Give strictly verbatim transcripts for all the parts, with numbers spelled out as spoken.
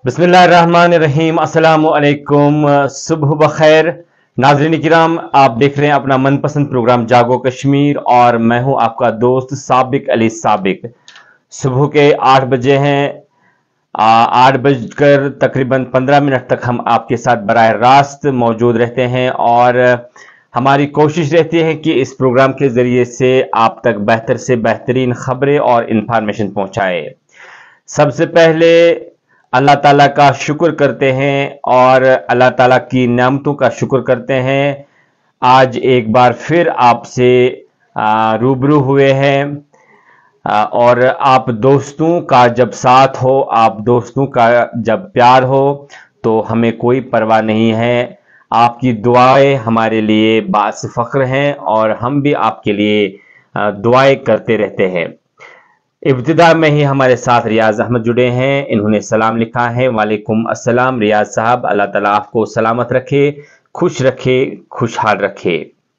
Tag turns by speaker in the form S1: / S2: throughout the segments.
S1: बिस्मिल्लाहिर्रहमानिर्रहीम। अस्सलामु अलैकुम। सुबह बखैर नाज़रीन किराम, आप देख रहे हैं अपना मनपसंद प्रोग्राम जागो कश्मीर और मैं हूं आपका दोस्त साबिक अली साबिक। सुबह के आठ बजे हैं, आठ बजकर तकरीबन पंद्रह मिनट तक हम आपके साथ बराह रास्त मौजूद रहते हैं और हमारी कोशिश रहती है कि इस प्रोग्राम के ज़रिए से आप तक बेहतर से बेहतरीन खबरें और इन्फॉर्मेशन पहुंचाए। सबसे पहले अल्लाह ताला का शुक्र करते हैं और अल्लाह ताला की नेमतों का शुक्र करते हैं। आज एक बार फिर आपसे रूबरू हुए हैं और आप दोस्तों का जब साथ हो, आप दोस्तों का जब प्यार हो तो हमें कोई परवाह नहीं है। आपकी दुआएं हमारे लिए बाइस फ़ख्र हैं और हम भी आपके लिए दुआएं करते रहते हैं। इब्तिदा में ही हमारे साथ रियाज अहमद जुड़े हैं, इन्होंने सलाम लिखा है। वालेकुम अस्सलाम रियाज साहब, अल्लाह ताला आपको सलामत रखे, खुश रखे, खुशहाल रखे।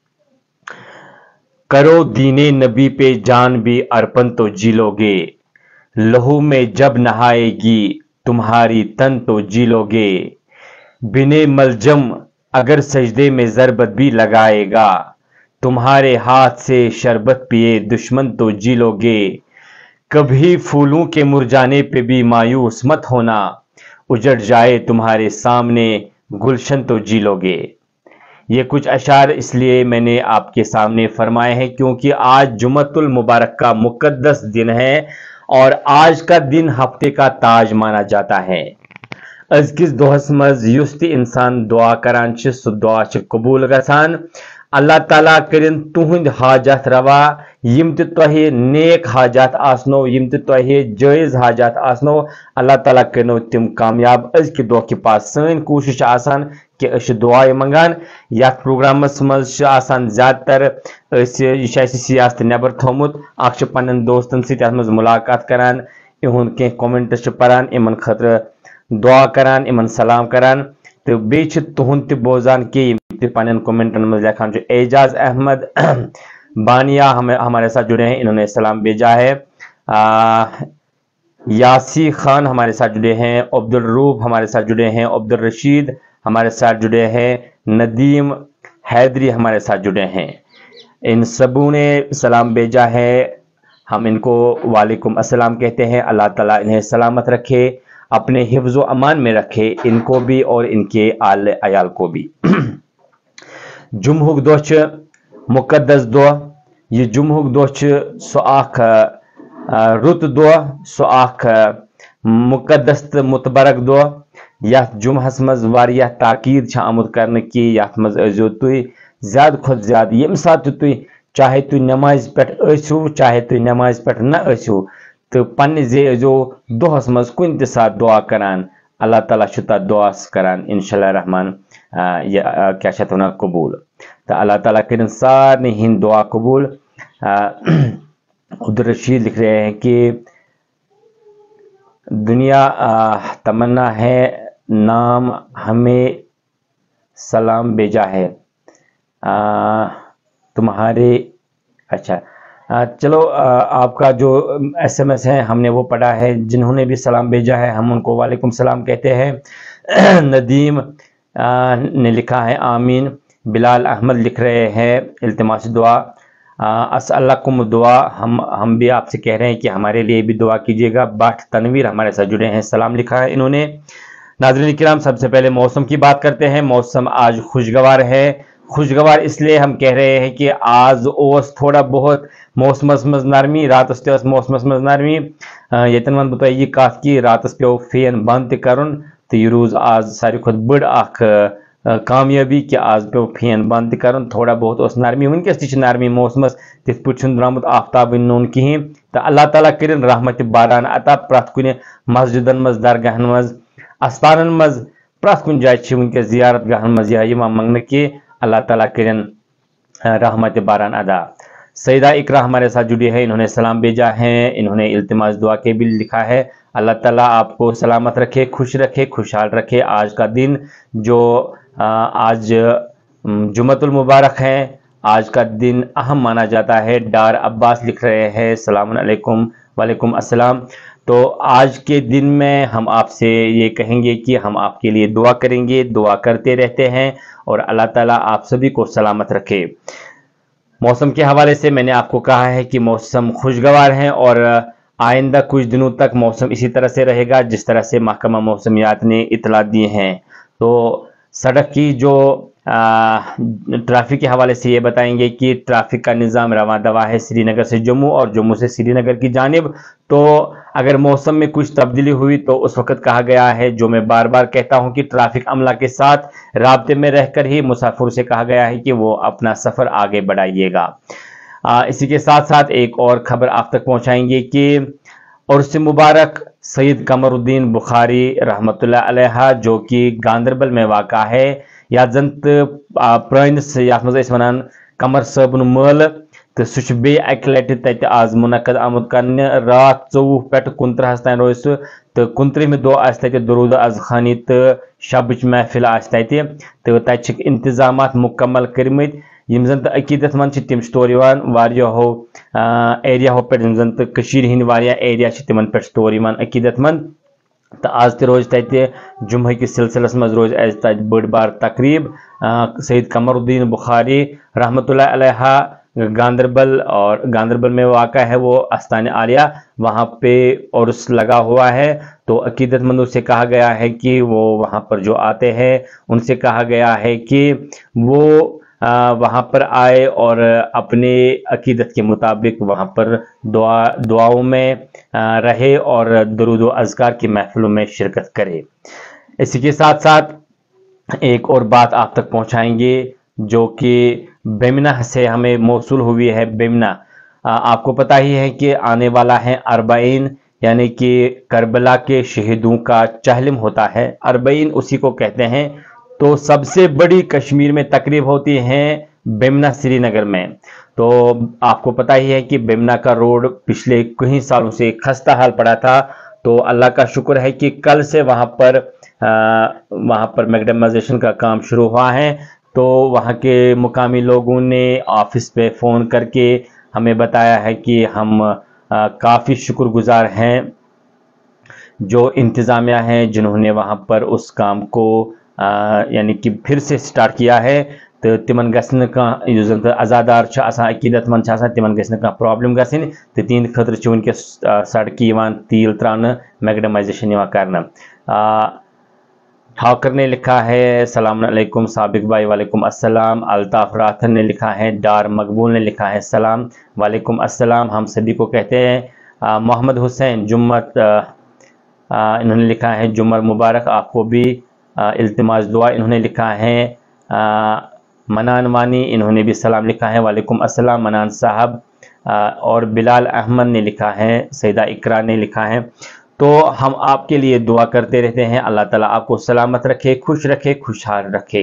S1: करो दीने नबी पे जान भी अर्पण तो जी लोगे, लहू में जब नहाएगी तुम्हारी तन तो जी लोगे। बिने मलजम अगर सजदे में ज़रबत भी लगाएगा, तुम्हारे हाथ से शरबत पिए दुश्मन तो जी लोगे। कभी फूलों के मुरझाने पे भी मायूस मत होना, उजड़ जाए तुम्हारे सामने गुलशन तो जी लोगे। ये कुछ अशार इसलिए मैंने आपके सामने फरमाए हैं क्योंकि आज जुमतुल मुबारक का मुकद्दस दिन है और आज का दिन हफ्ते का ताज माना जाता है। अज़किस दोहस मज युस इंसान दुआ करान सु दुआ कबूल गसान। अल्लाह ताला करिन तुहंद हाजत रवा, यम तोहे नेक हाजत आसनो, यम तोहे जायज़ हाजत आसनो, अल्लाह ताला करनो तिम कामयाब। अज़ दो के पास सन कोशिश आसान कि अस दुआएं मंगान। यथ प्रोग्रामस मज आसान ज़्यादातर सियासत नबर थोमुत, अख पन्न दोस्तन सत मज मुलाकात करान, इहुंद के कमेंट्स परान, इमन खतर दुआ करान, इमन सलाम करान तो बेच तुहंद बोजान कि पन्न कमेंटन में लिखान। जो एजाज अहमद बानिया हमें हमारे साथ जुड़े हैं, इन्होंने सलाम भेजा है। आ, यासी खान हमारे साथ जुड़े हैं, अब्दुल रूफ हमारे साथ जुड़े हैं, अब्दुल रशीद हमारे साथ जुड़े हैं, नदीम हैदरी हमारे साथ जुड़े हैं। इन सबों ने सलाम भेजा है, हम इनको वालेकुम अस्सलाम कहते हैं। अल्लाह ताला इन्हें सलामत रखे, अपने हिफ्ज़ व अमान में रखे, इनको भी और इनके आल अयाल को भी। जुम्हुक दोह मुकद्दस दोह, ये जुम्हुक दोह सो आख रुत दोह, सो आख मुकद्दस मुतबरक दोह। यथ जुम्हस मज वारिया ताकीद आमुद करने की, यथ मज अजो तुई ज्यादा खुद ज्यादा यम साथ तुई चाहे तुई नमाज पे असो, चाहे तुई नमाज पे न असो तो पन्ने जे अजो दोहस मज कुन ते साथ दुआ करान। अल्लाह ताला शुता दुआ करान इंशाअल्लाह रहमान क्या शतना कबूल। तो अल्लाह ताला करें सारे हिंद दुआ कबूल। अब्दुल रशीद लिख रहे हैं कि दुनिया आ, तमन्ना है नाम हमें सलाम भेजा है आ, तुम्हारे अच्छा आ, चलो आ, आपका जो एस एम एस है हमने वो पढ़ा है। जिन्होंने भी सलाम भेजा है हम उनको वालेकुम सलाम कहते हैं। नदीम आ, ने लिखा है आमीन। बिलाल अहमद लिख रहे हैं इल्तिमास दुआ, अस्सलाकुम दुआ, हम हम भी आपसे कह रहे हैं कि हमारे लिए भी दुआ कीजिएगा। बाट तनवीर हमारे साथ जुड़े हैं, सलाम लिखा है इन्होंने। नाज़रीन किराम, सबसे पहले मौसम की बात करते हैं। मौसम आज खुशगवार है। खुशगवार इसलिए हम कह रहे हैं कि आज ओस थोड़ा बहुत मौसमस मज नरमी, रातस ते मौसमस मज नरमी। यतन वन बत यह कत कि रातस पे फैन बंद कर तो यह रोज आज सारी खुद बड़ अख कामयाबी कि आज पे फैन बंद कर, थोड़ा बहुत उस नरमी, वनकस ती नरमी मौसमस तिथ पे द्रामुत आफ्ताब नोन कहें। तो अल्लाह ताला करिन रहमत बारान अता प्रथ कुन मस्जिदन मज, दरगाहन मज, अस्तानन मज, प्रथ कुन जाय वनकस जियारत गाहन मज यह मंगन कि अल्लाह ताला करिन रहमत बारान अदा। सईदा इकरा हमारे साथ जुड़ी है, इन्होंने सलाम भेजा है, इन्होंने इल्तिमास दुआ के भी लिखा है। अल्लाह ताला आपको सलामत रखे, खुश रखे, खुशहाल रखे। आज का दिन जो आज जुमतुल मुबारक है, आज का दिन अहम माना जाता है। डार अब्बास लिख रहे हैं सलाम अलैकुम, वालेकुम अस्सलाम। تو آج کے دن میں ہم آپ سے یہ کہیں گے کہ ہم آپ کے لیے دعا کریں گے، دعا کرتے رہتے ہیں، اور اللہ تعالیٰ آپ سبھی کو سلامت رکھے۔ موسم کے حوالے سے میں نے آپ کو کہا ہے کہ موسم خوشگوار ہیں، اور آئندہ کچھ دنوں تک موسم اسی طرح سے رہے گا جس طرح سے محکمہ موسمیات نے اطلاع دی ہیں۔ تو سڑک کی جو ٹریفک کے حوالے سے یہ بتائیں گے کہ ٹریفک کا نظام رواں دواں ہے سری نگر سے جموں اور جموں سے سری نگر کی جانب۔ تو اگر موسم میں کچھ تبدیلی ہوئی تو اس وقت کہا گیا ہے، جو میں بار بار کہتا ہوں، کہ ٹریفک عملہ کے ساتھ رابطے میں رہ کر ہی مسافر سے کہا گیا ہے کہ وہ اپنا سفر آگے بڑھائیے گا۔ اسی کے ساتھ ساتھ ایک اور خبر آپ تک پہنچائیں گے کہ عرس مبارک سید قمر الدین بخاری رحمۃ اللہ علیہ جو کہ گاندربل میں واقع ہے، یا زنت پرانس یات مز ونان قمر صٲبُن مٲلہٕ، تو سہ بیٚیہِ اکہِ لٹہِ تتہِ آز منعقد آمُت کرنہِ۔ رات ژوٚوُہ پٮ۪ٹھ کُنترہس تام روزِ سُہ، تہٕ کُنترہمہِ دۄہ آسہِ تتہِ درود اذخانی تہٕ شبٕچ محفل آسہِ تتہِ، تہٕ تتہِ چھِکھ انتظامات مکمل کٔرمٕتۍ۔ یم زن تہٕ عقیدت مند چھِ تِم چھِ تور یِوان واریاہو ایریاہو پٮ۪ٹھ، یم زن تہٕ کٔشیٖرِ ہٕنٛدۍ واریاہ ایریا چھِ تِمن پٮ۪ٹھ چھِ تور یِوان عقیدت مند۔ تو آز تہِ روزِ تتہِ جمعہ کِس سلسلس منٛز روزِ اَسہِ تتہِ بٔڑ بار تقریٖب۔ سید قمر الدین بخاری رحمۃ اللہ علیہ گاندربل، اور گاندربل میں واقع ہے وہ استان عالیہ، وہاں پہ عرس لگا ہوا ہے۔ تو عقیدت مندوں سے کہا گیا ہے کہ وہ وہاں پر جو آتے ہیں ان سے کہا گیا ہے کہ وہ وہاں پر آئے اور اپنے عقیدت کے مطابق وہاں پر دعا دعاؤں میں رہے اور درود و اذکار کی محفلوں میں شرکت کرے۔ اسی کے ساتھ ساتھ ایک اور بات آپ تک پہنچائیں گے جو کہ بیمنا سے ہمیں موصول ہوئی ہے۔ بیمنا آپ کو پتہ ہی ہے کہ آنے والا ہے اربعین، یعنی کہ کربلا کے شہیدوں کا چہلم ہوتا ہے۔ اربعین اسی کو کہتے ہیں۔ تو سب سے بڑی کشمیر میں تقریب ہوتی ہے بیمنا سری نگر میں۔ تو آپ کو پتہ ہی ہے کہ بیمنا کا روڈ پچھلے کئی سالوں سے خستہ حال پڑا تھا۔ تو اللہ کا شکر ہے کہ کل سے وہاں پر وہاں پر میگڈمائزیشن کا کام شروع ہوا ہے۔ تو وہاں کے مقامی لوگوں نے آفس پہ فون کر کے ہمیں بتایا ہے کہ ہم کافی شکر گزار ہیں جو انتظامیہ ہیں جنہوں نے وہاں پر اس کام کو یعنی کہ پھر سے سٹارٹ کیا ہے۔ تو تمن گژھِ نہٕ کانٛہہ یُس زن عزادار چھُ آسان عقیدت مند چھِ آسان تمن گژھِ نہٕ کانٛہہ پرابلم گژھٕنۍ، تہٕ تہنٛدِ خٲطرٕ چھِ وٕنکٮ۪س سڑکہِ یِوان تیٖل تراونہٕ، میگڈمائزیشن یِوان کرنہٕ۔ ٹھاکر نے لکھا ہے السلام علیکم سابق بھائی، وعلیکم السلام۔ الطاف راتھر نے لکھا ہے، ڈار مقبول نے لکھا ہے السلام، وعلیکم السلام، ہم سبھی کو کہتے ہیں۔ محمد حسین جمعت انہوں نے لکھا ہے جمعہ مبارک آپ کو بھی، التماس دعا انہوں نے لکھا ہے۔ منان وانی انہوں نے بھی سلام لکھا ہے، وعلیکم السلام منان صاحب۔ اور بلال احمد نے لکھا ہے، سیدہ اقرا نے لکھا ہے۔ تو ہم آپ کے لیے دعا کرتے رہتے ہیں، اللہ تعالیٰ آپ کو سلامت رکھے، خوش رکھے، خوشحال رکھے۔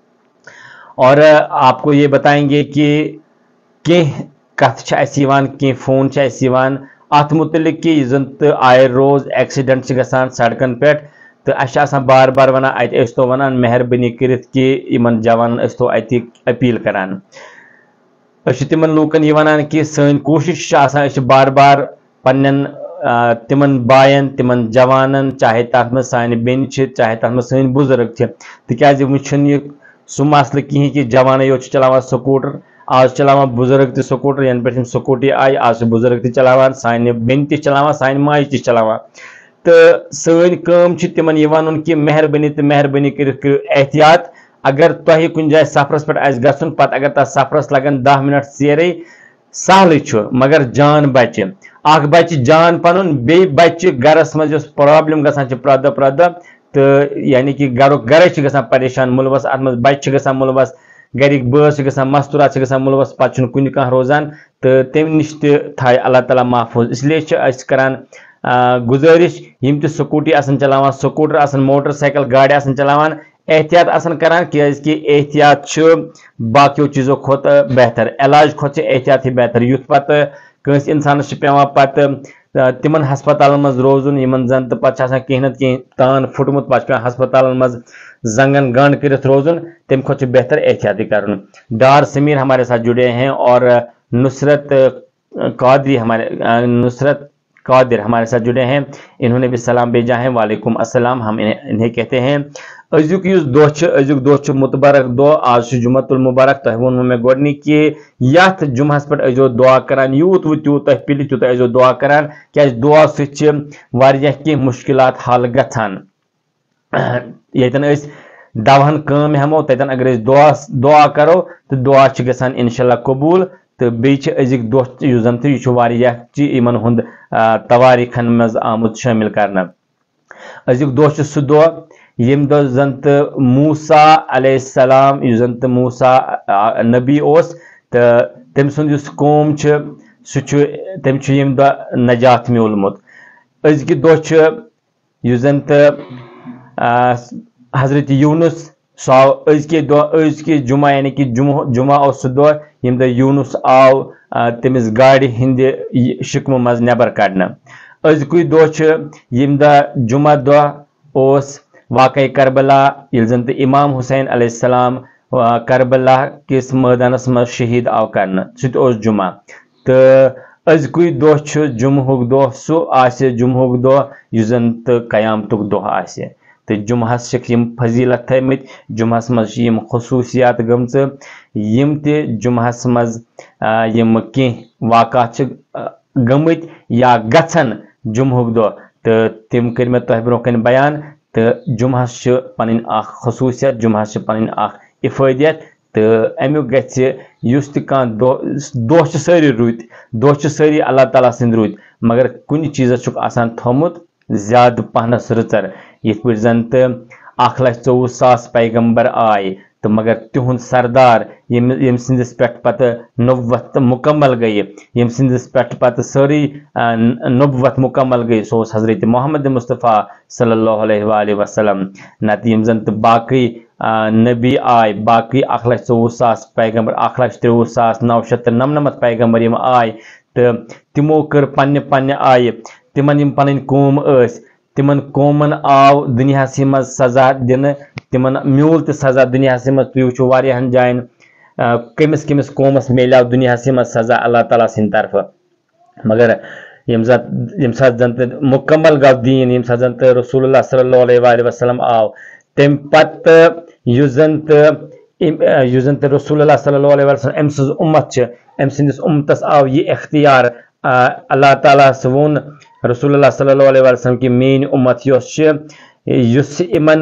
S1: اور آپ کو یہ بتائیں گے کہ کی کت چھ اسی یوان، کی فون چھ اسی یوان ات متعلق کہ زن تو آئے روز ایکسیڈنٹ چھ گژھان سڑکن پہ، تو اس آسان بار بار ونان ات اس تو ونان مہربانی کرت کہ یمن جوان اس تو ات اپیل کران، اس تمن لوکن یہ ونان کہ سن کوشش آسان اس بار بار پنن تمن بائن تمن جوانن، چاہے تک میں سان بین چاہے تک میں سن بزرگ تکیاز وچھن یہ سہ مسئلہ کہیں کہ جوانے یوت چلاوان سکوٹر، آج چلاوان بزرگ تہ سکوٹر، ین پہ سکوٹی آئی آج بزرگ تہ چلاوان، سان بین تہ چلاوان، سان ماج تہ چلاوان۔ تو سن کام چھ تمن یہ ونن کہ مہربانی تہ مہربانی کرت کرو احتیاط۔ اگر تہ کن جائے سفرس پہ آس گھن پتہ اگر تک سفرس لگن دہ منٹ ژیرے سہل چھ، مگر جان بچہ، اخ بچہ جان پنن، بی بچہ گرس مز یس پرابلم گژھان چھ پرٛٮ۪تھ دۄہ پرٛٮ۪تھ دۄہ، تو یعنی کہ گرُک گرے چھ گژھان پریشان ملوث، ات مز بچہ چھ گژھان ملوث، گرک بٲژ چھ گژھان مستورات چھ گژھان ملوث، پتہ چھُنہٕ کُنہِ کانٛہہ روزان، تو تمہِ نش تہِ تھایہِ اللہ تعالیٰ محفوظ۔ اس لیے چھِ أسۍ کران گزارش یم تہِ سکوٹی آسان چلاوان، سکوٹر آسان، موٹر سائیکل گاڑی آسان چلاوان، احتیاط آسان کران، کیازِ کہ احتیاط چھ باقیو چیزو کھۄتہٕ بہتر، علاج کھۄتہٕ چھِ احتیاط ہی بہتر۔ یُتھ پتہٕ کٲنٛسہِ انسانس چھُ پیوان پتہٕ تمن ہسپتالن مز روزُن یمن زن تہٕ پتہٕ چھُ آسان کینٛہہ نتہٕ کینٛہہ تان پھُٹمُت، پتہٕ چھُ پیوان ہسپتالن مز زنگن گنڈ کرت روزُن، تمہِ کھۄتہٕ چھُ بہتر احتیاطی کرُن۔ ڈار سمیر ہمارے ساتھ جڑے ہیں، اور نصرت قادری ہمارے نصرت قادر ہمارے ساتھ جڑے ہیں، انہوں نے بھی سلام بھیجا ہے، وعلیکم السلام. ہم انہیں, انہیں کہتے ہیں ازیک یس دہ ازیک دہ متبرک دہ آج جمعۃ المبارک. تہ وونو میں گۄڈنِک کہ یتھ جمعہس پہ ازیو دعا کران، یوت و تیوت تہ پِلہِ تیوٗتاہ ازیو دعا کران، کیازِ دعا سۭتۍ واریاہ کینٛہہ مشکلات حل گژھان. ییٚتٮ۪ن أسۍ دوہن کٲم ہٮ۪مو تتٮ۪ن اگر أسۍ دعا دعا کرو تہٕ دعا چھِ گژھان انشاءاللہ قبوٗل. تہٕ بیٚیہِ چھِ أزِکۍ دۄہ یُس زن تہٕ یہِ چھُ واریاہ یِمن ہُنٛد تواریٖخن منٛز آمُت شٲمِل کرنہٕ. أزیُک دۄہ چھُ سُہ دۄہ ییٚمہِ دۄہ زن تہٕ موسا علیہ السلام یُس زن تہٕ موسا نبی اوس تہٕ تٔمۍ سُنٛد یُس قوم چھُ سُہ چھُ تٔمۍ چھُ ییٚمہِ دۄہ نجات میوٗلمُت. أزکہِ دۄہ چھُ یُس زن تہٕ حضرت یوٗنس سُہ آو أزکہِ دۄہ أزکہِ جمعہ یعنی کہ جمعہ جمعہ اوس سُہ دۄہ ییٚمہِ دۄہ یوٗنس آو تٔمِس گاڑِ ہِنٛدِ شِکمہٕ منٛز نٮ۪بر کڑنہٕ. أزکُے دۄہ چھُ ییٚمہِ دۄہ جمعہ دۄہ اوس واقعہ کربلا ییٚلہِ زن تہٕ امام حسین علیہ السلام کربلا کِس مٲدانس منٛز شہیٖد آو کرنہٕ، سُہ تہِ اوس جمعہ. تہٕ أزکُے دۄہ چھُ جمعہُک دۄہ سُہ آسہِ جمعہُک دۄہ یُس زن تہٕ قیامتُک دۄہ آسہِ. تہٕ جمعہس چھِکھ یِم فضیلت تھٲمٕتۍ، جمعہس منٛز چھِ یِم خصوٗصیات گٔمژٕ یِم تہِ جمعہس منٛز یِم کینٛہہ واقعات چھِ گٔمٕتۍ یا گژھن جمعہُک دۄہ تہٕ تِم کٔرۍ مےٚ تۄہہِ برونٛہہ کَنہِ بیان. تہٕ جمعہس چھِ پنٕنۍ اکھ خصوٗصیت، جمعہس چھِ پنٕنۍ اکھ اِفٲدیت. تہٕ امیُک گژھِ یُس تہِ کانٛہہ دۄہ دۄہ چھِ سٲری رُتۍ، دۄہ چھِ سٲری اللہ تعالیٰ سٕنٛدۍ رُتۍ، مگر کُنہِ چیٖزس چھُکھ آسان تھوٚمُت زیادٕ پہنس رٕژر. یِتھ پٲٹھۍ زن تہٕ اکھ لچھ ژوٚوُہ ساس پیغمبر آیہِ تہٕ مگر تِہُنٛد سردار ییٚمہِ ییٚمہِ سٕنٛدِس پٮ۪ٹھ پتہٕ نبوت مُکمل گٔیہِ، ییٚمہِ سٕنٛدِس پٮ۪ٹھ پتہٕ سٲرٕے نبوت مُکمل گٔیہِ، سُہ اوس حضرت محمد مصطفیٰ صلی اللہ علیہ وآلہ وسلم. نتہٕ یِم زن تہٕ باقٕے نبی آے، باقٕے اکھ لچھ ژوٚوُہ ساس پیغمبر، اکھ لچھ ترٛوُہ ساس نو شیٚتھ تہٕ نمنمتھ پیغمبر یِم آے تہٕ تِمو کٔر پننہِ پننہِ آیہِ تِمن یِم پنٕنۍ قوم ٲسۍ تِمن قومن آو دُنیاہسٕے منٛز سزا دِنہٕ، تِمن میوٗل تہِ سزا دُنیاہسٕے منٛز. تُہۍ وٕچھِو واریاہن جاین کٔمِس کٔمِس قومس میلیو دُنیاہسٕے منٛز سزا اللہ تعالیٰ سٕنٛدِ طرفہٕ. مگر ییٚمہِ ساتہٕ ییٚمہِ ساتہٕ زن تہٕ مُکمل گوٚو دیٖن، ییٚمہِ ساتہٕ زن تہٕ رسول اللہ صلی اللہ علیہ وآلہ وسلم آو، تمہِ پتہٕ یُس زن تہٕ یُس زن تہٕ رسول اللہ صلی اللہ علیہ وسلم أمۍ سٕنٛز اُمت چھِ، أمۍ سٕنٛدِس اُمتس آو یہِ اختیار. اللہ تعالیٰ ہس ووٚن رسول اللہ صلی اللہ علیہ وسلم کہ میٲنۍ اُمت یۄس چھِ یُس یِمن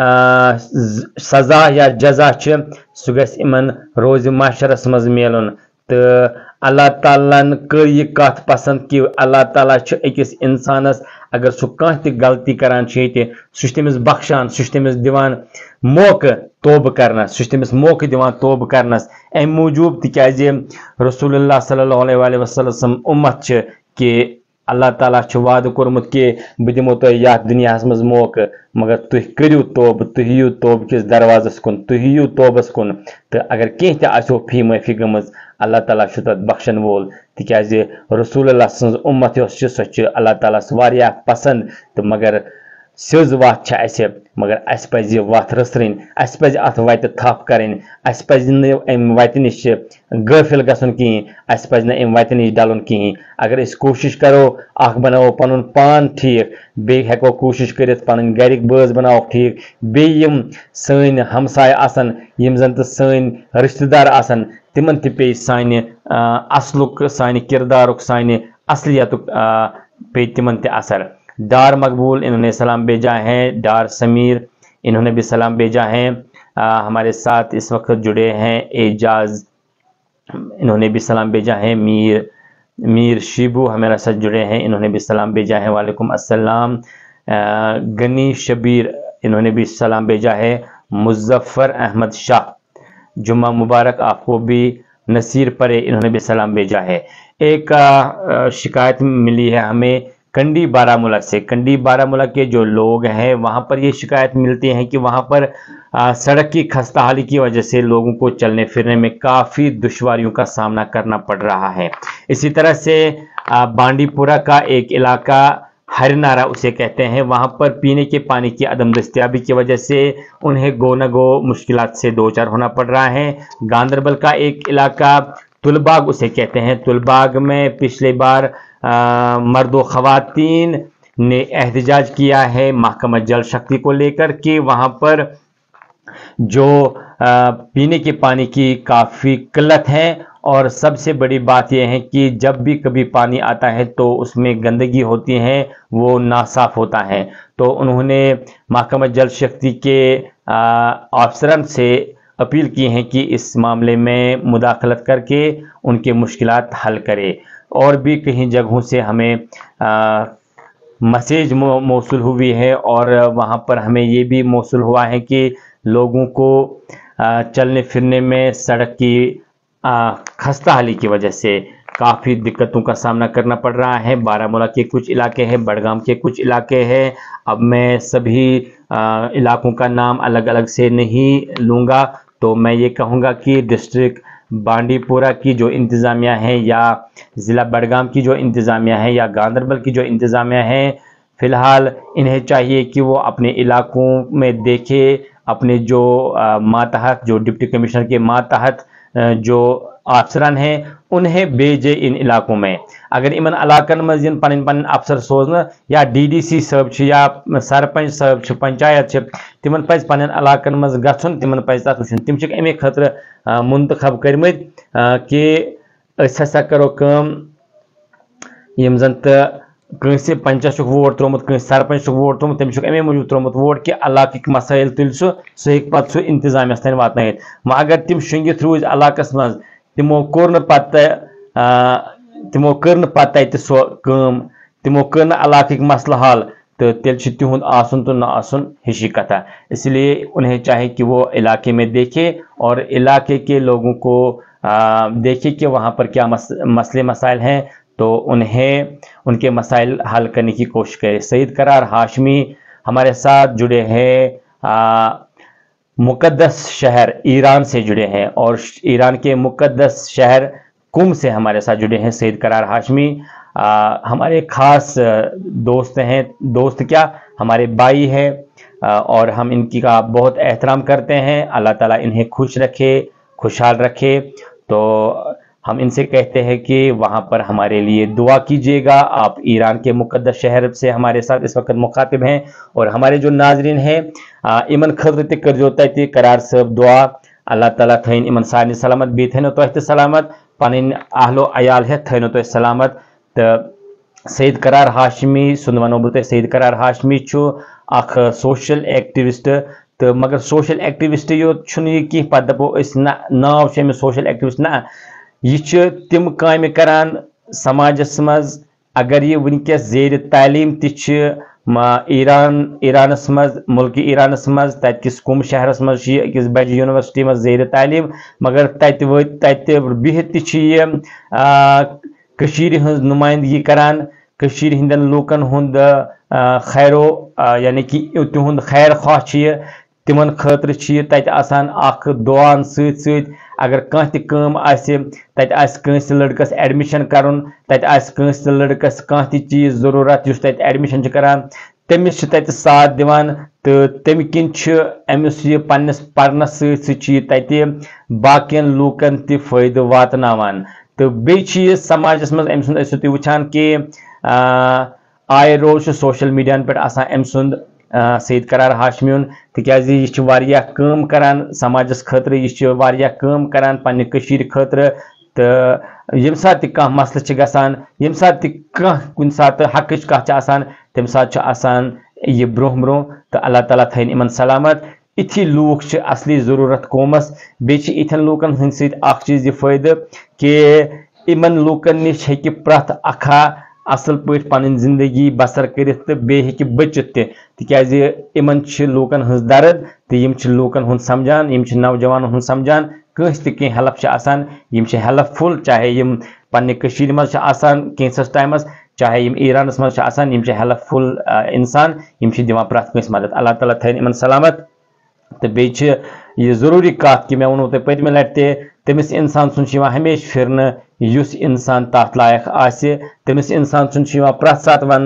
S1: سزا یا جزا چھِ سُہ گژھِ یِمن روزِ معاشرس منٛز میلُن. تہٕ اللہ تعالیٰ ہن کٔر یہِ کتھ پسنٛد کہ اللہ تعالیٰ چھُ أکِس انسانس اگر سُہ کانٛہہ تہِ غلطی کران چھُ ییٚتہِ سُہ چھُ تٔمِس بخشان، سُہ چھُ تٔمِس دِوان موقعہٕ توبہٕ کرنس، سُہ چھُ تٔمِس موقعہٕ دِوان توبہٕ کرنس. امہِ موٗجوٗب تِکیازِ رسول اللہ صلی اللہ علیہ وآلہ وسلم سٕنٛز اُمت چھِ کہ اللہ تعالیٰ چھُ وعدٕ کوٚرمُت کہ بہٕ دِمو تۄہہِ یتھ دُنیاہس منٛز موقعہٕ، مگر تُہۍ کٔرِو توبہٕ، تُہۍ یِیِو توبہٕ کِس دروازس کُن، تُہۍ یِیِو توبس کُن. تہٕ اگر کینٛہہ تہِ آسیو فی معٲفی گٔمٕژ اللہ تعالیٰ چھُ تتھ بخشن وول. تِکیازِ رسول اللہ سٕنٛز اُمت یۄس چھِ سۄ چھِ اللہ تعالیٰ ہس واریاہ پسنٛد. تہٕ مگر سیٚود وتھ چھِ اسہِ، مگر اسہِ پزِ یہِ وتھ رٔژھرٕنۍ، اسہِ پزِ اتھ وتہِ تھپھ کرٕنۍ، اسہِ پزِ نہٕ امہِ وتہِ نِش غٲفِل گژھُن کِہینۍ، اسہِ پزِ نہٕ امہِ وتہِ نِش ڈلُن کِہینۍ. اگر أسۍ کوٗشش کرو اکھ بناوو پنُن پان ٹھیٖک، بیٚیہِ ہٮ۪کو کوٗشش کٔرِتھ پنٕنۍ گرِکۍ بٲژ بناووکھ ٹھیٖک، بیٚیہِ یِم سٲنۍ ہمساے آسن، یِم زن تہٕ سٲنۍ رشتہٕ دار آسن، تِمن تہِ پیٚیہِ سانہِ اصلُک، سانہِ کردارُک، سانہِ اصلیتُک پیٚیہِ تِمن تہِ اثر. ڈار مقبول انہوں نے سلام بھیجا ہے، ڈار سمیر انہوں نے بھی سلام بھیجا ہے. ہمارے ساتھ اس وقت جڑے ہیں اعجاز، انہوں نے بھی سلام بھیجا ہے. میر میر شیبو ہمارے ساتھ جڑے ہیں، انہوں نے بھی سلام بھیجا ہے، وعلیکم السلام. غنی شبیر انہوں نے بھی سلام بھیجا ہے. مظفر احمد شاہ جمعہ مبارک آپ کو بھی. نصیر پرے انہوں نے بھی سلام بھیجا ہے. ایک شکایت ملی ہے ہمیں کنڈی بارہ مولہ سے. کنڈی بارہ مولہ کے جو لوگ ہیں وہاں پر یہ شکایت ملتی ہے کہ وہاں پر سڑک کی خستہ حالی کی وجہ سے لوگوں کو چلنے پھرنے میں کافی دشواریوں کا سامنا کرنا پڑ رہا ہے. اسی طرح سے بانڈی پورہ کا ایک علاقہ ہرنارا اسے کہتے ہیں، وہاں پر پینے کے پانی کی عدم دستیابی کی وجہ سے انہیں گو نہ گو مشکلات سے دوچار ہونا پڑ رہا ہے. گاندربل کا ایک علاقہ तुलबाग उसे कहते हैं। तुलबाग में पिछले बार मर्द व ख़वातीन ने एहतजाज किया है महकमा जल शक्ति को लेकर कि वहाँ पर जो आ, पीने के पानी की काफ़ी किल्लत है, और सबसे बड़ी बात यह है कि जब भी कभी पानी आता है तो उसमें गंदगी होती है, वो नासाफ होता है। तो उन्होंने महकमा जल शक्ति के अफसरान से अपील की है कि इस मामले में मुदाखलत करके उनके मुश्किलात हल करे। और भी कहीं जगहों से हमें आ, मैसेज मौसूल हुई है, और वहाँ पर हमें ये भी मौसूल हुआ है कि लोगों को आ, चलने फिरने में सड़क की खस्ता हाली की वजह से काफ़ी दिक्कतों का सामना करना पड़ रहा है। बारामूला के कुछ इलाके हैं, बड़गाम के कुछ इलाके हैं। अब मैं सभी आ, इलाकों का नाम अलग अलग से नहीं लूँगा, तो मैं ये कहूँगा कि डिस्ट्रिक्ट बांडीपुरा की जो इंतज़ामिया है, या ज़िला बड़गाम की जो इंतज़ामिया है, या गांधरबल की जो इंतज़ामिया है, फ़िलहाल इन्हें चाहिए कि वो अपने इलाकों में देखे, अपने जो मातहत जो डिप्टी कमिश्नर के मातहत जो अफसरान हैं उन्हें भेजे इन इलाकों में। अगर इन इलाकन मज पन पन अफसर सोजन, या डी डी सी साहब या सरपंच साहब पंचायत तिमन पज पन इलाकन मज गछुन, तिमन पज तथ वुचुन, तिम अमे खतर मुंतखब करमत कि अस हसा करो कम, यम जन कंसे पंचस वोट त्रोमुत, कंसे सरपंच वोट त्रोमुत, तमिस अमे मूजूब त्रोमुत वोट कि इलाक मसाइल तुल सह सह हेक पत सह इंतजामियस तन वातनयित। वह अगर तिम शुंगित रूज इलाकस मज, तिमो कोर न पत तिमो कर न पत तत सो काम, तिमो कर न इलाक मसला हल, तो तेल तिहुंद आसन तो न आसन हिशी कथा। इसलिए उन्हें चाहे कि वो इलाके में देखे और इलाके के लोगों को आ, देखे कि वहाँ पर क्या मस, मसले मसाइल हैं, तो उन्हें उनके मसाइल हल करने की कोशिश करें। सईद करार हाशमी हमारे साथ जुड़े हैं, मुकद्दस शहर ईरान से जुड़े हैं, और ईरान के मुकद्दस शहर कुम से हमारे साथ जुड़े हैं सईद करार हाशमी। आ, हमारे खास दोस्त हैं, दोस्त क्या हमारे भाई हैं, और हम इनकी का बहुत एहतराम करते हैं। अल्लाह ताला इन्हें खुश रखे, खुशहाल रखे। तो हम इनसे कहते हैं कि वहाँ पर हमारे लिए दुआ कीजिएगा। आप ईरान के मुकद्दस शहर से हमारे साथ इस वक्त मुखातिब हैं, और हमारे जो नाजरीन हैं इमन खतर त कर तत करार साहब दुआ, अल्लाह ताला थन इमन सारे सलामत, बी थो तुह सलामत, पन अहलो अयाल हे थो तुह सलामत। तो सईद करार हाशमी सुन वनो बह तुह, सईद करार हाशमी अख सोशल एक्टिविस्ट, तो मगर सोशल एक्टिविस्ट योत कह पे दपो नाव सोशल एक्टिविस्ट, ना यह तम काम करान समाजस मज। अगर यह वनकस जेर तालीम ति ईरान ईरानस मज, मुल्क ईरानस मज, तस कुम शहरस मज अकिस बज यूनिवर्सिटी मज जेर तालीम, मगर तत वो तत बिहित कशीर हंज नुमाइंदगी करान, कशीर हिंदन लोकन हुंद खैरो यानी कि तिहुंद खैर ख्वाह तिमन खतर तत आसान अख दुआन सत सत। अगर कह तम तस लड़कस एडमिशन करन, तस लड़कस कह चीज जरूरत उस तत एडमिशन करान, तमिस तत साथ दिवान, तो तम किन अमिस यह पन्नस परनस सत तत बाकियन लूकन त फायदे वातनावान। तो बे समाजस मज अम सुंद तुम वुचान कि आय रोज सोशल मीडिया पे आसान अम सुंद सईद करार हाशमी तिकाज यह काम करान समाजस खतर, यह काम करान पन्ने कशीर खतर। तो यम साथ कह मसल गसान, यम साथ कह कुन साथ हक कह आसान, तम साथ आसान यह ब्रोह ब्रोह। तो अल्लाह ताला थन इमन सलामत। इथी लूक असली जरूरत कौमस, बे इथन लूकन हंद सत चीज यह फायदे कि इमन लूकन निश हेकि प्रथ अखा असल पे पन जिंदगी बसर कर, तो बे बचित तिकाज इमन लूकन हंज दर्द, तो यम लूकन हुंद समझान, यम नौजवान हुंद समझान। कंस त हेल्प आसान, यम हेल्पफुल, चाहे यम पन्ने कशीर मज आसान कैंसस टाइमस, चाहे यम ईरानस मज आसान, यम हेल्पफुल इंसान, यम दिवान प्रथ कंस मदद। अल्लाह ताला थन इमन सलामत। तो बे यह जरूरी कत कि मैं वो तुम पतम लट तमिस इंसान सुन हमेशा फिरन युस इंसान तथ लायक आसे, तमिस इंसान सुन प्रथ सात वन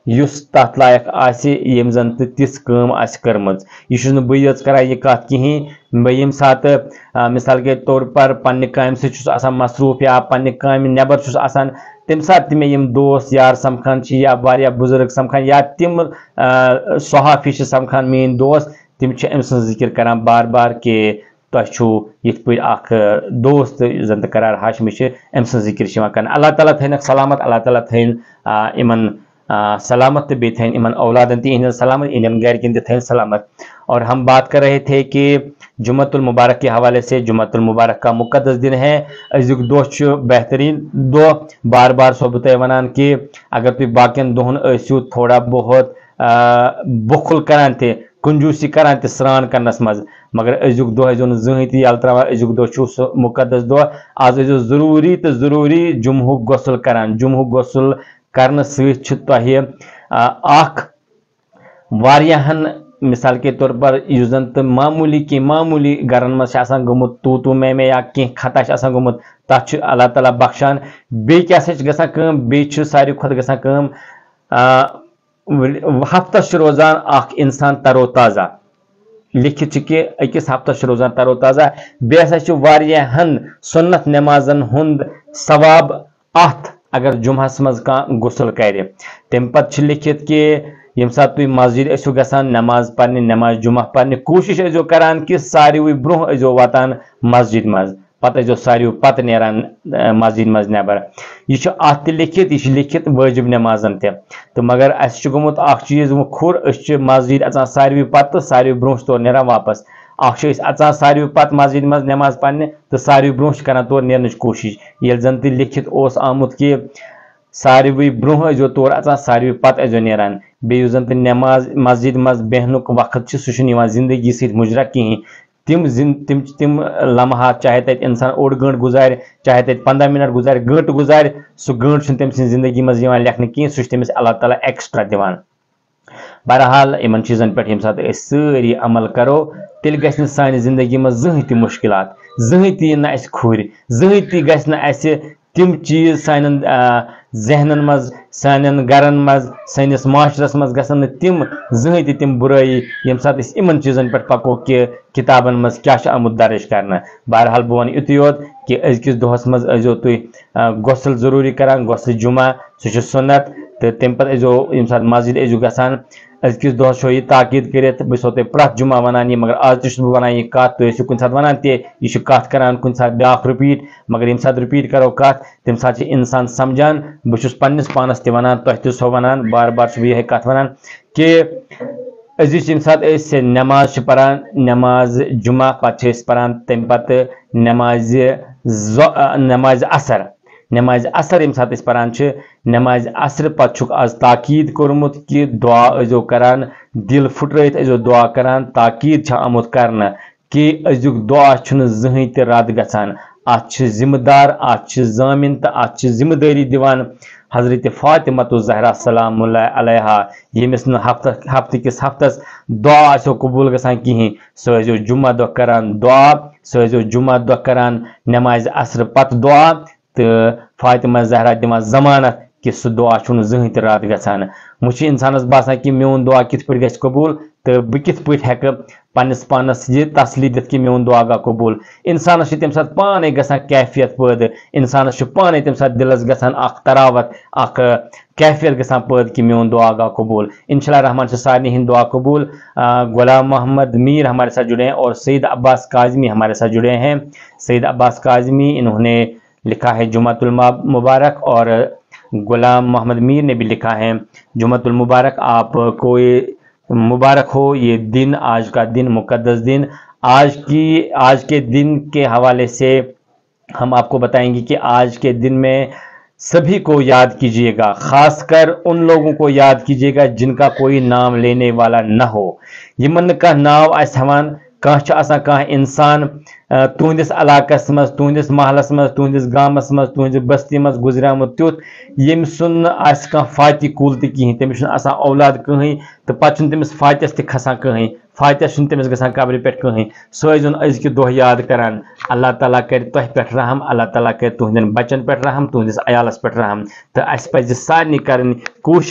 S1: یُس تَتھ لایق آسہِ ییٚمۍ زَن تہِ تِژھ کٲم آسہِ کٔرمٕژ. یہِ چھُس نہٕ بٕے یٲژ کران یہِ کَتھ کِہیٖنۍ. بہٕ ییٚمہِ ساتہٕ مِثال کے طور پر پننہِ کامہِ سۭتۍ چھُس آسان مصروٗف یا پننہِ کامہِ نٮ۪بر چھُس آسان تمہِ ساتہٕ تہِ مےٚ یِم دوس یار سَمکھان چھِ یا واریاہ بُزرٕگ سَمکھان یا تِم صحافی چھِ سَمکھان میٲنۍ دوس تِم چھِ أمۍ سٕنٛز ذِکر کران بار بار کہِ تۄہہِ چھُو یِتھ پٲٹھۍ اکھ دوست یُس زن تہِ قرار ہاشمی چھِ أمۍ سٕنٛز ذِکر چھِ یِوان کرنہٕ. اللہ تعالیٰ تھٲینکھ سلامت, اللہ تعالیٰ تھٲیِن یِمن سلامت تہٕ بیٚیہِ تھٲیِن یِمن اولادن تہِ یِہنٛدٮ۪ن سلامت, یِہنٛدٮ۪ن گرِکٮ۪ن تہِ تھٲیِن سلامت. اور ہم بات کر رہے تھے کہ جمعۃ المبارک کے حوالے سے. جمعۃ المبارک کا مقدس دن ہے. أزیُک دۄہ چھُ بہتریٖن دۄہ. بار بار چھُسو بہٕ تۄہہِ وَنان کہِ اگر تُہۍ باقین دۄہن ٲسِو تھوڑا بہت بُخل کران تہِ کنجوٗسی کران تہِ سرٛان کرنس منٛز, مگر أزیُک دۄہ ٲسۍزیو نہٕ زٕہٕنۍ تہِ یلہٕ تراوان. أزیُک دۄہ چھُ سُہ مُقدس دۄہ. آز ٲسۍزیو ضروٗری تہٕ ضروٗری جُمہُک غسل کران. جُمہُک غسل کرنہٕ سۭتۍ چھُ تۄہہِ اکھ واریاہن مثال کے طور پر یُس زن تہٕ معموٗلی کینٛہہ معموٗلی گرن منٛز چھِ آسان گوٚمُت تو تو میں میں یا کینٛہہ خطا چھِ آسان گوٚمُت تتھ چھُ اللہ تعالیٰ بخشان. بیٚیہِ کیاہ سا چھِ گژھان کٲم, بیٚیہِ چھُ ساروی کھۄتہٕ گژھان کٲم ہفتس چھُ روزان اکھ انسان ترو تازہ. لیکھِتھ چھِ کہِ أکِس ہفتس چھُ روزان ترو تازہ. بیٚیہِ ہسا چھُ واریاہن سُنت نٮ۪مازن ہُنٛد ثواب اتھ اگر جُمعس منٛز کانٛہہ غسل کرِ. تمہِ پتہٕ چھُ لیکھِتھ کہِ ییٚمہِ ساتہٕ تُہۍ مسجد ٲسِو گژھان نٮ۪ماز پرنہِ نٮ۪ماز جُمعہ پرنہِ کوٗشِش ٲسۍزیو کران کہِ ساروٕے برونٛہہ ٲسۍزیو واتان مسجد منٛز, پتہٕ ٲسۍزیو ساروٕے پتہٕ نیران مسجد منٛز نٮ۪بر. یہِ چھُ اتھ تہِ لیکھِتھ, یہِ چھُ لیکھِتھ وٲجب نٮ۪مازن تہِ. تہٕ مگر اسہِ چھُ گوٚمُت اکھ چیٖز وۄنۍ کھُر, أسۍ چھِ مسجد اژان ساروٕے پتہٕ تہٕ ساروٕے برونٛہہ چھِ تورٕ نیران واپس. اکھ چھِ أسۍ اژان ساروٕے پتہٕ مسجد منٛز نٮ۪ماز پرنہِ تہٕ ساروٕے برونٛہہ چھِ کران تورٕ نیرنٕچ کوٗشش. ییٚلہِ زن تہِ لیکھِتھ اوس آمُت کہِ ساروٕے برونٛہہ ٲسۍزیو تورٕ اژان ساروٕے پتہٕ ٲسۍزیو نیران. بیٚیہِ یُس زن تہِ نٮ۪ماز مسجد منٛز بیہنُک وقت چھُ سُہ چھُنہٕ یِوان زندگی سۭتۍ مُجرا کِہیٖنۍ. تِم زِن تِم تِم لمحات چاہے تتہِ انسان اوٚڑ گٲنٛٹہٕ گُزارِ چاہے تتہِ پنٛداہ منٹ گُزارِ گٲنٛٹہٕ گُزارِ سُہ گٲنٛٹہٕ چھُنہٕ تٔمۍ سٕنٛزِ زندگی منٛز یِوان لیکھنہٕ کِہیٖنۍ, سُہ چھُ تٔمِس اللہ تعالیٰ ایکسٹرا دِوان. بہرحال یِمن چیٖزن پٮ۪ٹھ ییٚمہِ ساتہٕ أسۍ سٲری عمل کرو تیٚلہِ گژھِ نہٕ سانہِ زندگی منٛز زٕہٕنۍ تہِ مُشکلات, زٕہٕنۍ تہِ یِن نہٕ اَسہِ کھُرۍ, زٕہٕنۍ تہِ گژھِ نہٕ اَسہِ تِم چیٖز سانٮ۪ن ذہنن منٛز سانٮ۪ن گرن منٛز سٲنِس معاشرس منٛز گژھن نہٕ تِم زٕہٕنۍ تہِ تِم بُرٲیی ییٚمہِ ساتہٕ أسۍ یِمن چیٖزن پٮ۪ٹھ پکو کہِ کِتابن منٛز کیاہ چھُ آمُت درٕج کرنہٕ. بہرحال بہٕ وَنہٕ یِتُے یوت کہِ أزکِس دۄہس منٛز ٲسۍزیو تُہۍ غسل ضروٗری کران, غسلِ جُمعہ سُہ چھُ سُنت, تہٕ تمہِ پتہٕ ٲسۍزیو ییٚمہِ ساتہٕ مسجد ٲسۍزیو گژھان أزکِس دۄہس چھُ یہِ تاکیٖد کٔرِتھ. بہٕ چھُسو تۄہہِ پرٛٮ۪تھ جُمعہ وَنان یہِ, مگر آز تہِ چھُس بہٕ وَنان یہِ کَتھ. تُہۍ ٲسِو کُنہِ ساتہٕ وَنان تہِ یہِ چھُ کَتھ کران کُنہِ ساتہٕ بیٛاکھ رِپیٖٹ, مگر ییٚمہِ ساتہٕ رِپیٖٹ کرو کَتھ تَمہِ ساتہٕ چھِ اِنسان سمجھان. بہٕ چھُس پننِس پانس تہِ وَنان, تۄہہِ تہِ چھُسو وَنان, بار بار چھُس بہٕ یِہے کَتھ وَنان کہِ أزِچ ییٚمہِ ساتہٕ أسۍ نٮ۪ماز چھِ پران نٮ۪ماز جُمعہ پتہٕ چھِ أسۍ پران تمہِ پتہٕ نٮ۪مازِ نٮ۪مازِ اثر. نٮ۪مازِ اثر ییٚمہِ ساتہٕ أسۍ پران چھِ نٮ۪مازِ اثرٕ پتہٕ چھُکھ آز تاکیٖد کوٚرمُت کہِ دُعا ٲسۍزیو کران, دِل پھٕٹرٲیِتھ ٲسۍزیو دُعا کران. تاکیٖد چھُ آمُت کرنہٕ کہِ أزیُک دُعا چھُنہٕ زٕہٕنۍ تہِ رد گژھان. اتھ چھِ ذمہٕ دار, اتھ چھِ ضٲمِن تہٕ اتھ چھِ ذمہٕ دٲری دِوان حضرت فاطمۃ الزہرا سلام اللہ علیہا. ییٚمِس نہٕ ہفتہٕ ہفتہٕ کِس ہفتس دُعا آسیو قبوٗل گژھان کِہینۍ سُہ ٲسۍزیو جُمعہ دۄہ کران دُعا, سُہ ٲسۍزیو جُمعہ دۄہ کران نٮ۪مازِ اثرٕ پتہٕ دُعا تہٕ فاطمہ زہرا دِوان ضمانت کہِ سُہ دُعا چھُنہٕ زٕہٕنۍ تہِ رد گژھان. وۄنۍ چھُ انسانس باسان کہِ میون دُعا کِتھ پٲٹھۍ گژھِ قبوٗل تہٕ بہٕ کِتھ پٲٹھۍ ہٮ۪کہٕ پننِس پانس یہِ تسلی دِتھ کہِ میون دُعا گوٚو قبوٗل. انسانس چھِ تمہِ ساتہٕ پانے گژھان کیفیت پٲدٕ, انسانس چھُ پانے تمہِ ساتہٕ دِلس گژھان اکھ تراوت اکھ کیفیت گژھان پٲدٕ کہِ میون دُعا گوٚو قبوٗل. انشاء اللہ رحمان چھِ سارنٕے ہٕنٛدۍ دُعا قبوٗل. غلام محمد میر ہمارے ساتھ جڑے ہیں اور سعید عباس کاظمی ہمارے ساتھ جڑے ہیں. سعید عباس کاظمی انہوں نے لکھا ہے جمعۃ المبارک اور غلام محمد میر نے بھی لکھا ہے جمعۃ المبارک. آپ کو مبارک ہو یہ دن, آج کا دن مقدس دن. آج کی آج کے دن کے حوالے سے ہم آپ کو بتائیں گے کہ آج کے دن میں سبھی کو یاد کیجیے گا, خاص کر ان لوگوں کو یاد کیجیے گا جن کا کوئی نام لینے والا نہ ہو. یمن کا ناو آسہِ ہٮ۪وان کانٛہہ چھُ آسان کانٛہہ اِنسان تُہنٛدِس علاقس منٛز تُہنٛدِس محلس منٛز تُہنٛدِس گامس منٛز تُہنٛزِ بستی منٛز گُزریومُت تیُتھ ییٚمہِ سُنٛد نہٕ آسہِ کانٛہہ فاتح کُل تہِ کِہینۍ, تٔمِس چھُنہٕ آسان اولاد کٕہٕنۍ تہٕ پتہٕ چھُنہٕ تٔمِس فاتحس تہِ کھسان کٕہٕنۍ, فاتح چھُنہٕ تٔمِس گژھان قبرِ پٮ۪ٹھ کٕہٕنۍ. سُہ ٲسۍزیون أزکہِ دۄہ یاد کران. اللہ تعالیٰ کرِ تۄہہِ پٮ۪ٹھ رحم, اللہ تعالیٰ کرِ تُہنٛدٮ۪ن بچن پٮ۪ٹھ رحم, تُہنٛدِس عیالس پٮ۪ٹھ رحم. تہٕ اَسہِ پزِ سارنٕے کرٕنۍ کوٗشش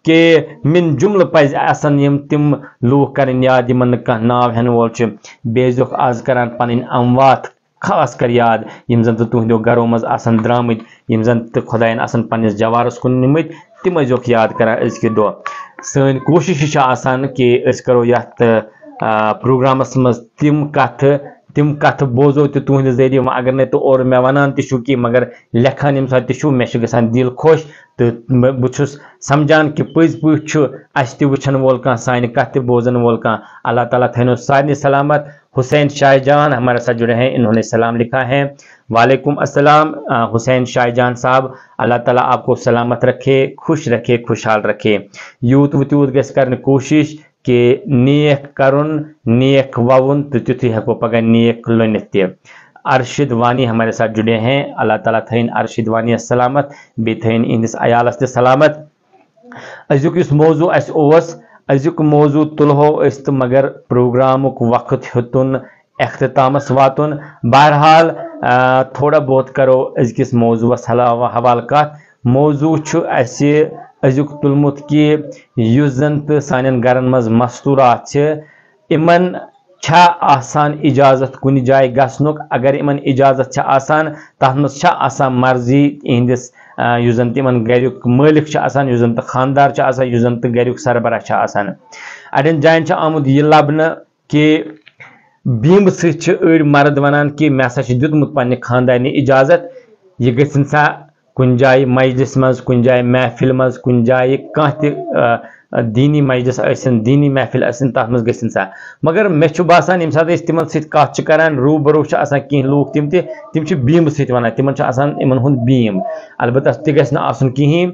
S1: کہ من جملہ پز آسن یم تم لوک کرن یاد یمن کانٛہہ ناو ہین وول چھ بیٚیہِ ٲسۍزیوکھ آز کران پنٕنۍ اموات خاص کر یاد یم زن تہنٛدیو گرو منٛز آسن درامٕتۍ یم زن تہٕ خۄدایَن آسن پننِس جوارس کُن نِمٕتۍ تِم ٲسۍزیوکھ یاد کران أزکہِ دۄہ سٲنۍ کوٗشش چھِ آسان کہ أسۍ کرو یتھ پروگرامس منٛز تِم کتھٕ تِم کتھٕ بوزو تہِ تُہنٛدِ ذٔریعہٕ وۄنۍ اگر نہٕ تہٕ اورٕ مےٚ ونان تہِ چھُو کینٛہہ مگر لیکھان ییٚمہِ ساتہٕ تہِ چھُو مےٚ چھُ گژھان دل خۄش تہٕ بہٕ چھُس سمجھان کہ پٔزۍ پٲٹھۍ چھُ اَسہِ تہِ وٕچھن وول کانٛہہ سانہِ کتھ تہِ بوزن وول کانٛہہ اللہ تعالیٰ تھٲینو سارنٕے سلامت حسین شاہ جان ہمارے ساتھ جڑے ہیں انہوں نے سلام لکھا ہے وعلیکم السلام حسین شاہ جان صاحب اللہ تعالیٰ آپ کو سلامت رکھے خوش رکھے خوشحال رکھے یوت و تیوت گژھِ کرنہِ کوٗشش کہ نیک کرن نیک وون تو تیتھُے ہیکو پگہ نیک لٔنِتھ تہِ ارشد وانی ہمارے ساتھ جڑے ہیں اللہ تعالیٰ تھٲیِن ارشد وانیس سلامت بیٚیہِ تھٲیِن اِہنٛدِس عیالس تہِ سلامت أزیُک یُس موضوع اَسہِ اوس أزیُک موضوع تُلہو أسۍ تہٕ مگر پروگرامُک وقت ہیوٚتُن اختتامس واتُن بہرحال تھوڑا بہت کرو أزکِس موضوعس حوالہٕ کتھ موضوع چھُ اَسہِ أزیُک تُلمُت کہ یُس زن تہٕ سانٮ۪ن گرن منٛز مستوٗرات چھِ یِمن چھا آسان اجازت کُنہِ جایہِ گژھنُک اگر یِمن اجازت چھِ آسان تتھ منٛز چھا آسان مرضی یِہنٛدِس یُس زن تہِ یِمن گریُک مٲلِک چھُ آسان یُس زن تہٕ خانٛدار چھُ آسان یُس زن تہٕ گریُک سربراہ چھُ آسان اڑٮ۪ن جاین چھُ آمُت یہِ لبنہٕ کہ بیٖمہٕ سۭتۍ چھِ أڑۍ مرد ونان کہ مےٚ ہسا چھُ دیُتمُت پننہِ خانٛدارنہِ اجازت یہِ گٔژھِنۍ سا کُنہِ جایہِ مجلس منٛز کُنہِ جایہِ محفِل منٛز کُنہِ جایہِ کانٛہہ تہِ دیٖنی مجلس ٲسِن دیٖنی محفِل ٲسِن تتھ منٛز گٔژھِنۍ سا مگر مےٚ چھُ باسان ییٚمہِ ساتہٕ أسۍ تِمن سۭتۍ کتھ چھِ کران روٗبرو چھِ آسان کینٛہہ لوٗکھ تِم تہِ تِم چھِ بیٖمہٕ سۭتۍ ونان تِمن چھُ آسان یِمن ہُنٛد بیٖم البتہ تہِ گژھِ نہٕ آسُن کِہیٖنۍ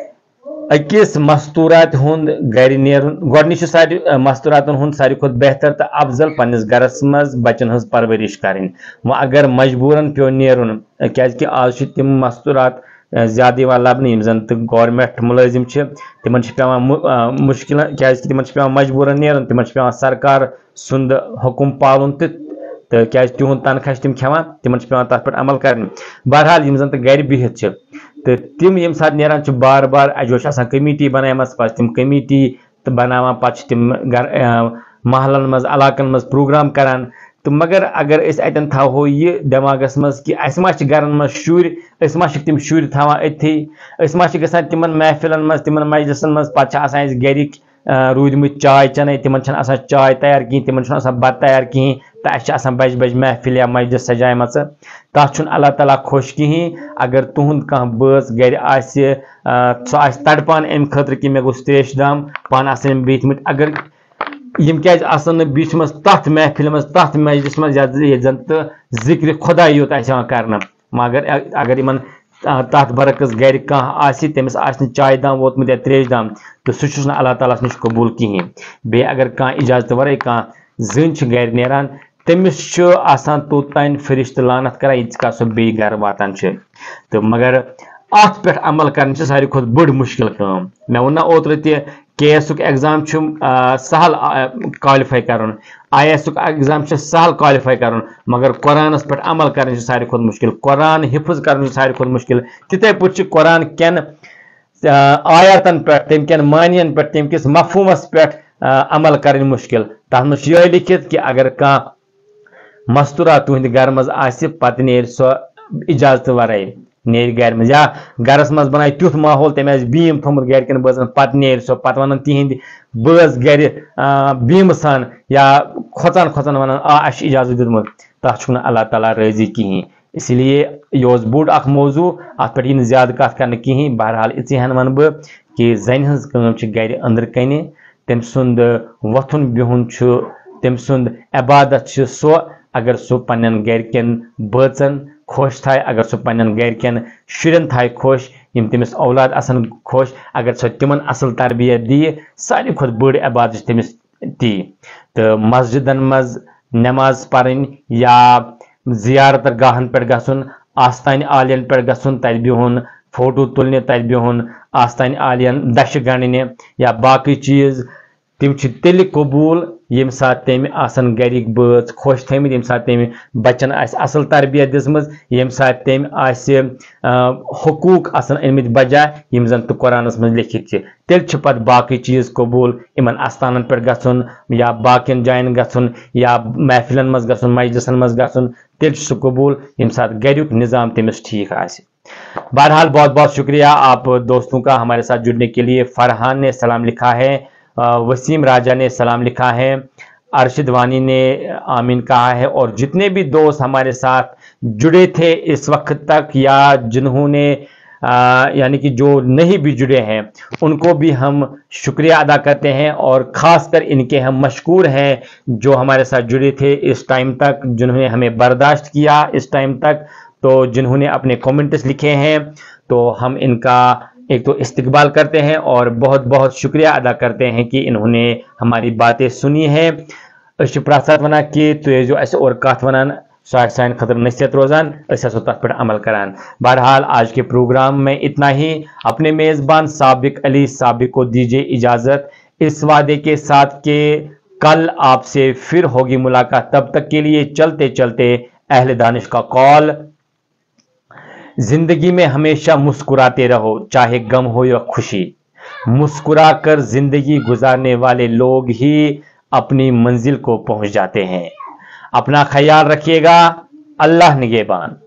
S1: أکِس مستوٗرات ہُنٛد گرِ نیرُن گۄڈنِچ چھِ ساروی مستوٗراتن ہُنٛد ساروی کھۄتہٕ بہتر تہٕ افضل پننِس گرس منٛز بچن ہٕنٛز پرورش کرٕنۍ وۄنۍ اگر مجبوٗرن پیٚو نیرُن کیازِ کہِ آز چھِ تِم مستوٗرات زیادٕ یِوان لبنہٕ یِم زن تہٕ گورمینٹ مُلٲزِم چھِ تِمن چھِ پیٚوان مُشکل کیازِ کہِ تِمن چھِ پیٚوان مجبوٗرن نیرُن تِمن چھِ پیٚوان سرکار سُنٛد حُکُم پالُن تہِ تہٕ کیازِ تِہُنٛد تنخواہ چھِ تِم کھٮ۪وان تِمن چھِ پیٚوان تتھ پٮ۪ٹھ عمل کرٕنۍ بہرحال یِم زن تہٕ گرِ بِہِتھ چھِ تہٕ تِم ییٚمہِ ساتہٕ نیران چھِ بار بار اجو چھِ آسان کمیٹی بنایمژ پتہٕ چھِ تِم کمیٹی تہٕ بناوان پتہٕ چھِ تِم گر محلن منٛز علاقن منٛز پروگرام کران تہٕ مگر اگر أسۍ اتٮ۪ن تھاوہو یہِ دٮ۪ماغس منٛز کہ اسہِ ما چھِ گرن منٛز شُرۍ أسۍ ما چھِکھ تِم شُرۍ تھاوان أتھی أسۍ ما چھِ گژھان تِمن محفلن منٛز تِمن مجلسن منٛز پتہٕ چھِ آسان أسۍ گرِکۍ روٗدمٕتۍ چاے چنے تِمن چھنہٕ آسان چاے تیار کِہیٖنۍ تِمن چھُنہٕ آسان بتہٕ تیار کِہیٖنۍ تہٕ اسہِ چھِ آسان بجہِ بجہِ محفل یا مجلس سجایمژٕ تتھ چھُنہٕ اللہ تعالیٰ خۄش کِہیٖنۍ اگر تُہُنٛد کانٛہہ بٲژ گرِ آسہِ سُہ آسہِ تڑپان امہِ خٲطرٕ کہِ مےٚ گوٚژھ تریش دام پانہٕ آسن یِم بِہِتھمٕتۍ اگر یِم کیازِ آسن نہٕ بِہِتھمٕژ تتھ محفلہِ منٛز تتھ مجلس منٛز ییٚتہِ زن تہٕ ذِکرِ خۄداے یوت آسہِ یِوان کرنہٕ مگر اگر یِمن تتھ برعکس گرِ کانٛہہ آسہِ تٔمِس آسہِ نہٕ چاے دام ووتمُت یا تریش دام تہٕ سُہ چھُس نہٕ اللہ تعالیٰ ہس نِش قبوٗل کِہیٖنۍ بیٚیہِ اگر کانٛہہ اجازتہٕ ورٲے کانٛہہ زٔنۍ چھِ گرِ نیران تٔمِس چھُ آسان توٚتانۍ فرشتہٕ لعنت کران ییٖتِس کالس سۄ بیٚیہِ گرٕ واتان چھِ تہٕ مگر اتھ پٮ۪ٹھ عمل کرٕنۍ چھِ ساروی کھۄتہٕ بٔڑ مُشکل کٲم مےٚ ووٚن نہ اوترٕ تہِ کے ایسُک ایگزام چھُ سہل کالِفاے کرُن آی ایسُک ایگزام چھُ سہل کالِفاے کرُن مگر قۄرانس پٮ۪ٹھ عمل کرٕنۍ چھِ ساروی کھۄتہٕ مُشکل قۄران حِفظ کرُن چھُ ساروی کھۄتہٕ مُشکل تِتھے پٲٹھۍ چھِ قۄران کٮ۪ن آیاتن پٮ۪ٹھ تمہِ کٮ۪ن معنین پٮ۪ٹھ تمہِ کِس مفہوٗمس پٮ۪ٹھ عمل کرٕنۍ مُشکل تتھ منٛز چھُ یِہوے لیکھِتھ کہِ اگر کانٛہہ مستوٗرات تُہنٛدِ گرٕ منٛز آسہِ پتہٕ نیرِ سۄ اجازتہٕ ورٲے نیرِ گرِ منٛز یا گرس منٛز بنایہِ تیُتھ ماحول تٔمۍ آسہِ بیٖم تھوٚمُت گرِکٮ۪ن بٲژن پتہٕ نیرِ سۄ پتہٕ ونان تِہنٛدۍ بٲژ گرِ بیٖمہٕ سان یا کھۄژان کھۄژان ونان آ اسہِ چھُ اجازت دیُتمُت تتھ چھُنہٕ اللہ تعالیٰ راضی کِہیٖنۍ اسی لیے یہِ اوس بوٚڑ اکھ موضوٗع اتھ پٮ۪ٹھ یی نہٕ زیادٕ کتھ کرنہٕ کِہیٖنۍ بہرحال یِژٕے ہن ونہٕ بہٕ کہِ زنہِ ہٕنٛز کٲم چھِ گرِ أنٛدرٕ کنہِ تٔمۍ سُنٛد وۄتھُن بِہُن چھُ تٔمۍ سُنٛد عبادت چھُ سۄ اگر سُہ پننٮ۪ن گرِکٮ۪ن بٲژن خۄش تھایہِ اگر سُہ پننٮ۪ن گرِکٮ۪ن شُرٮ۪ن تھایہِ خۄش یِم تٔمِس اولاد آسن خۄش اگر سۄ تِمن اصل تربیت دِیہِ ساروی کھۄتہٕ بٔڑ عبادت چھِ تٔمِس تی تہٕ مسجدن منٛز نٮ۪ماز پرٕنۍ یا زیارت گاہن پٮ۪ٹھ گژھُن آستانہِ عالین پٮ۪ٹھ گژھُن تتہِ بِہُن فوٹو تُلنہِ تتہِ بِہُن آستانہِ عالین دشہِ گنڈنہِ یا باقٕے چیٖز تم تیل قبول یم سات تم آسن گرک بٲژ خوش تھمت یم سات تم بچن آس اصل تربیت دژمٕژ یم سات تم آس حقوق آسن أنمٕتۍ بجاے یم زن تو قرآنس مز لیکھت چھ تیل چھ پت باقی چیز قبول یمن استانن پہ گژھن یا باقین جائن گژھن یا محفلن مز گژھن مجلسن مز گژھن تیل چھ سہ قبول یم سات گریک نظام تمس ٹھیک آسہِ. بہرحال بہت بہت شکریہ آپ دوستوں کا ہمارے ساتھ جڑنے کے لیے. فرحان نے سلام لکھا ہے, وسیم راجہ نے سلام لکھا ہے, ارشد وانی نے آمین کہا ہے, اور جتنے بھی دوست ہمارے ساتھ جڑے تھے اس وقت تک یا جنہوں نے آ, یعنی کہ جو نہیں بھی جڑے ہیں ان کو بھی ہم شکریہ ادا کرتے ہیں, اور خاص کر ان کے ہم مشکور ہیں جو ہمارے ساتھ جڑے تھے اس ٹائم تک, جنہوں نے ہمیں برداشت کیا اس ٹائم تک, تو جنہوں نے اپنے کومنٹس لکھے ہیں تو ہم ان کا ایک تو استقبال کرتے ہیں اور بہت بہت شکریہ ادا کرتے ہیں کہ انہوں نے ہماری باتیں سنی ہیں. اس پراسات ونان کہ تھی جو ایسے اور کت ونان سہ سان خطر نصیحت روزان, اسو تر پہ عمل کران. بہرحال آج کے پروگرام میں اتنا ہی. اپنے میزبان سابق علی سابق کو دیجیے اجازت اس وعدے کے ساتھ کہ کل آپ سے پھر ہوگی ملاقات. تب تک کے لیے چلتے چلتے اہل دانش کا قول, زندگی میں ہمیشہ مسکراتے رہو چاہے غم ہو یا خوشی. مسکرا کر زندگی گزارنے والے لوگ ہی اپنی منزل کو پہنچ جاتے ہیں. اپنا خیال رکھیے گا. اللہ نگہبان.